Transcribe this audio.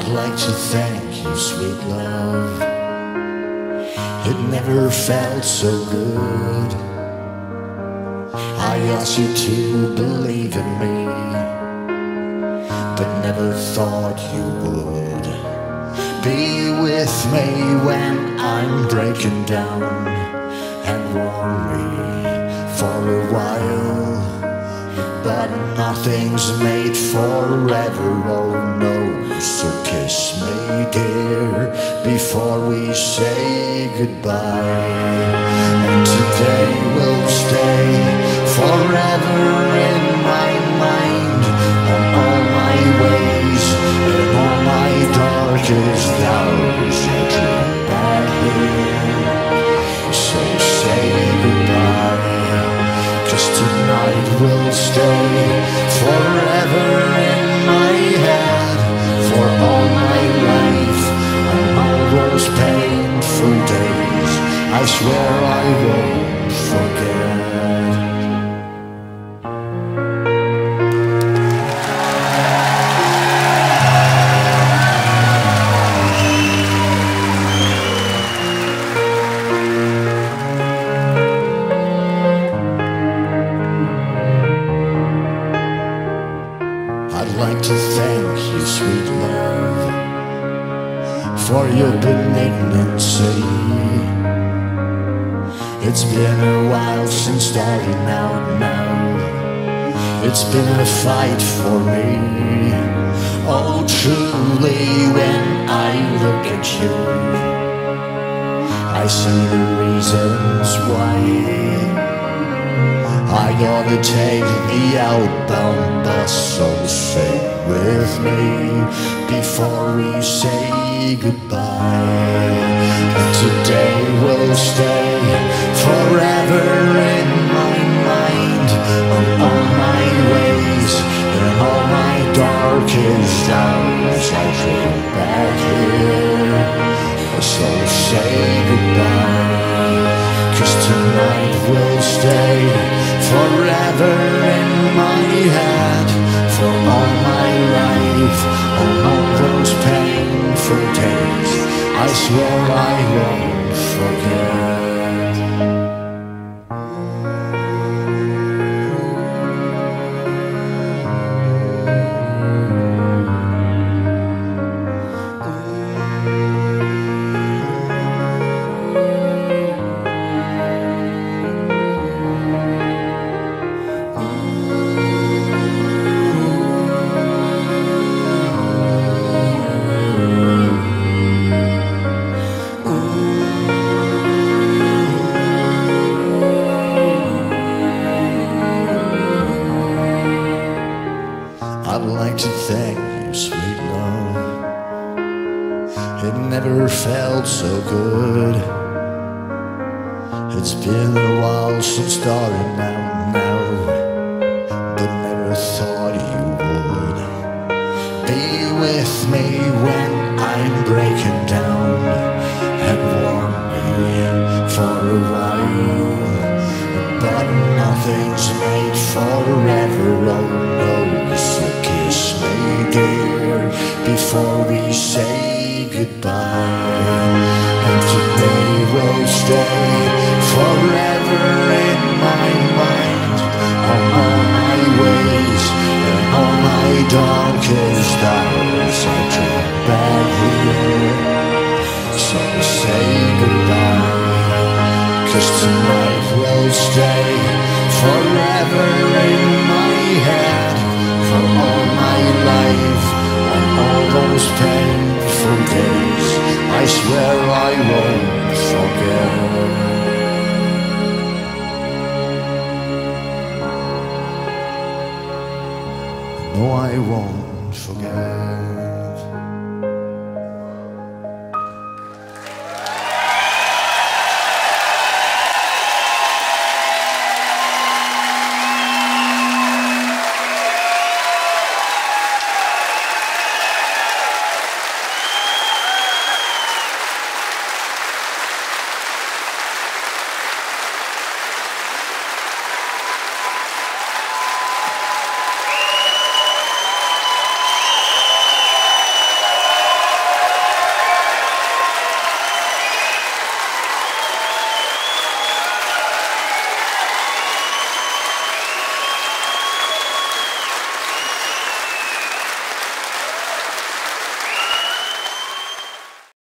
like to thank you, sweet love. It never felt so good. I asked you to believe in me, but never thought you would be with me when I'm breaking down, and warm me for a while. But nothing's made forever, oh no. So kiss me, dear, before we say goodbye. And today will stay forever in my mind, on all my ways and all my darkest hours. I dream back here, so say goodbye, 'cause tonight will stay forever in my head, for all my life and all those painful days. I swear I won't forget. I'd like to thank you, sweet love, for your benignancy. It's been a while since starting out now. It's been a fight for me. Oh, truly, when I look at you, I see the reasons why I gotta take the outbound bus, so stay with me before we say goodbye. And today will stay forever in my mind, on all my ways and all my darkest hours. I dream back here, so say goodbye, 'cause tonight will stay forever in my head, for all my life, on all those painful days. I swear I won't forget. I'd like to thank you, sweet love. It never felt so good. It's been a while since starting out now, but never thought you would be with me when I'm breaking down, and warm me for a while. But nothing's made forever, oh no. So kiss me, dear, before we say goodbye. And today will stay forever in my mind, on all my ways and all my darkest hours. I dream back here, so say goodbye, 'cause tonight will stay forever in my head, for all my life and all those painful days. I swear I won't forget. No, I won't.